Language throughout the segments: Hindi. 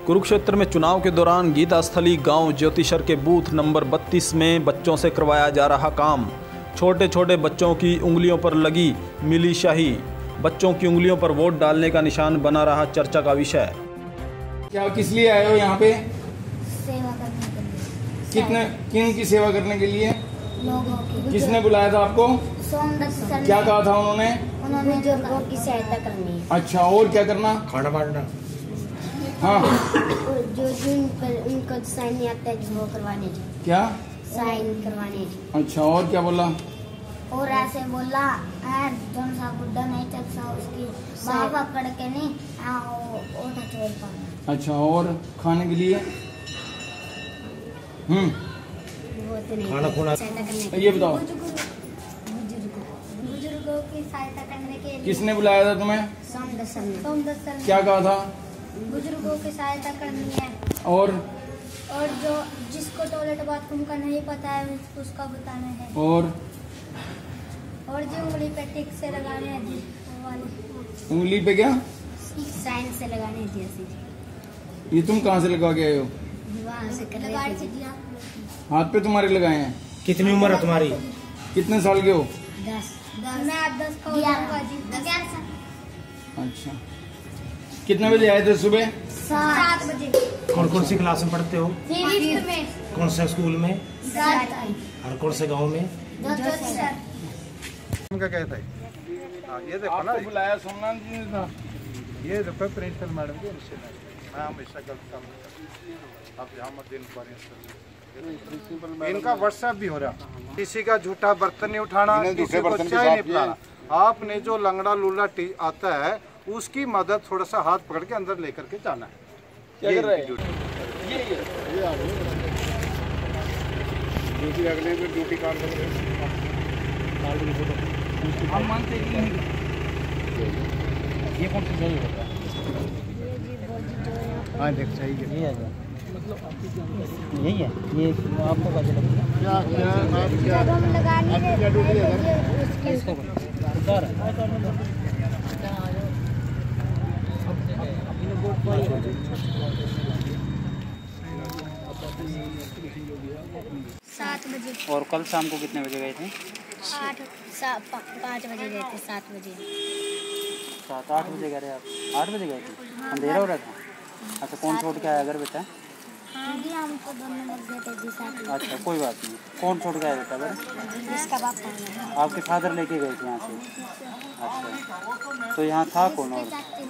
कुरुक्षेत्र में चुनाव के दौरान गीता स्थली गांव ज्योतिषर के बूथ नंबर 32 में बच्चों से करवाया जा रहा काम। छोटे छोटे बच्चों की उंगलियों पर लगी मिली शाही। बच्चों की उंगलियों पर वोट डालने का निशान बना रहा चर्चा का विषय। क्या किस लिए आए हो यहाँ पे? सेवा करने के लिए। किन की सेवा करने के लिए? लोगों की। किसने बुलाया था आपको? सोमदत्त सर ने। क्या कहा था उन्होंने? उन्होंने बुजुर्गों की सहायता करनी है। अच्छा, और क्या करना? खाना बांटना। हाँ, जो उनको साइन नहीं आता है वो करवाने जी। क्या साइन करवाने जी। अच्छा, और क्या बोला? और ऐसे बोला जौन सा बुड्ढा नहीं चलता उसकी बाह पकड़ के नहीं ओटा छोड़ पाना। अच्छा, और खाने के लिए? वो तो नहीं खाना खुना ये बताओ, बुजुर्गों की सहायता करने के लिए। किसने बुलाया था तुम्हें? सोमदत्त सर ने। क्या कहा था? बुजुर्गों की सहायता करनी है। और जो जिसको टॉयलेट बाथरूम का नहीं पता है उसका बताना है। और जो उंगली पे टिक से लगाने हैं जी वो वाले। उंगली पे क्या? साइन से लगाने हैं जी ऐसे। ये तुम कहाँ से लगा के आए हो? वहाँ से लगा के जी। हाथ पे तुम्हारे लगाए हैं? कितनी उम्र है तुम्हारी? कितने साल के हो? 10। मैं आप 10 का हो जाऊंगा जी। 11 साल। अच्छा, कितने बजे आए थे सुबह? 7 बजे। कौन कौन सी क्लास में पढ़ते हो? 5th में। कौन से स्कूल में? 7 और कौन से गांव में? उनका क्या था? ये देखो ना, आपको बुलाया सोमनाथ जी ने था। ये देखो प्रिंसिपल मैडम के निश्चित है। मैं हमेशा गलत काम नहीं करता। आप यहाँ मत दिन इनका व्हाट्सएप भी हो रहा। किसी का झूठा बर्तन नहीं उठाना, किसी को चाय नहीं पिलाना। आपने जो लंगड़ा लूला आता है उसकी मदद थोड़ा सा हाथ पकड़ के अंदर लेकर के जाना है। क्या कर रहे हैं? ड्यूटी अगले में ड्यूटी काम कर रहे हैं। हम मानते ही नहीं। ये कौन सी सही होता है? हाँ देख, सही है। यही है, यही है। ये आपको कैसे लगता है? क्या ड्यूटी है? सात बजे। और कल शाम को कितने बजे गए थे? 5 बजे गए थे। 7 बजे। 7-8 बजे गए आप? 8 बजे गए थे? अंधेरा हो रहा था? अच्छा, कौन छोड़ के आया घर बेटा? हमको दोनों लग गए थे जी साथ। अच्छा, कोई बात नहीं। कौन छोड़ के आया बेटा घर? जिसका बाप है। आपके फादर लेके गए थे यहाँ से? अच्छा, तो यहाँ था कौन? और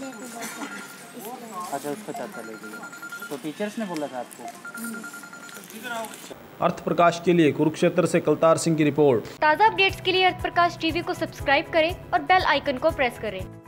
अच्छा, उसका चाचा लेके गया। तो टीचर्स ने बोला था आपको? अर्थ प्रकाश के लिए कुरुक्षेत्र से कलतार सिंह की रिपोर्ट। ताज़ा अपडेट्स के लिए अर्थ प्रकाश टीवी को सब्सक्राइब करें और बेल आइकन को प्रेस करें।